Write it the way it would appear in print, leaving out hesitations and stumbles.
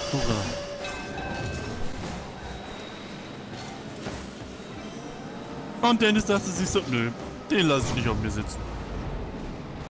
Hurra. Und Dennis dachte sich so, nö, den lasse ich nicht auf mir sitzen.